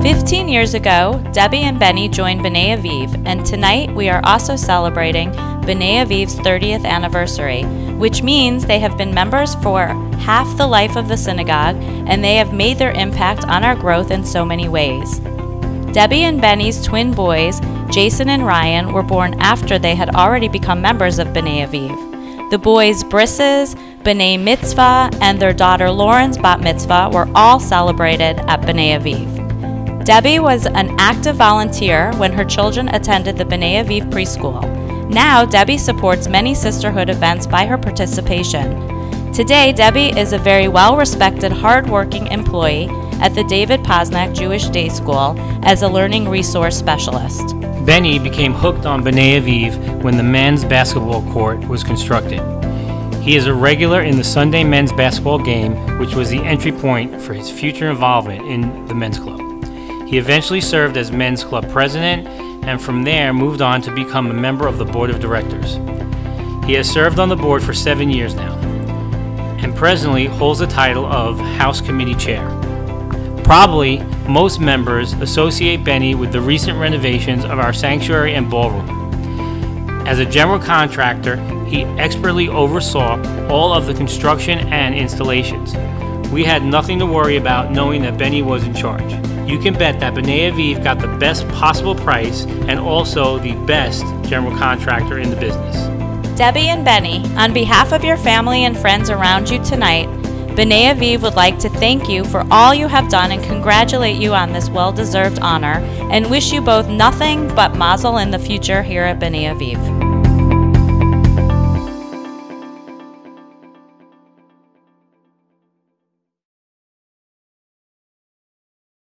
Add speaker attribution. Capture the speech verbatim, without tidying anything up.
Speaker 1: fifteen years ago, Debbie and Benny joined B'nai Aviv, and tonight we are also celebrating B'nai Aviv's thirtieth anniversary, which means they have been members for half the life of the synagogue, and they have made their impact on our growth in so many ways. Debbie and Benny's twin boys, Jason and Ryan, were born after they had already become members of B'nai Aviv. The boys' brisses, B'nai Mitzvah, and their daughter Lauren's Bat Mitzvah were all celebrated at B'nai Aviv. Debbie was an active volunteer when her children attended the B'nai Aviv preschool. Now, Debbie supports many sisterhood events by her participation. Today, Debbie is a very well-respected, hard-working employee at the David Posnack Jewish Day School as a learning resource specialist.
Speaker 2: Benny became hooked on B'nai Aviv when the men's basketball court was constructed. He is a regular in the Sunday men's basketball game, which was the entry point for his future involvement in the men's club. He eventually served as men's club president, and from there moved on to become a member of the board of directors. He has served on the board for seven years now, and presently holds the title of House Committee Chair. Probably most members associate Benny with the recent renovations of our sanctuary and ballroom. As a general contractor, he expertly oversaw all of the construction and installations. We had nothing to worry about knowing that Benny was in charge. You can bet that B'nai Aviv got the best possible price and also the best general contractor in the business.
Speaker 1: Debbie and Benny, on behalf of your family and friends around you tonight, B'nai Aviv would like to thank you for all you have done and congratulate you on this well-deserved honor, and wish you both nothing but mazel in the future here at B'nai Aviv.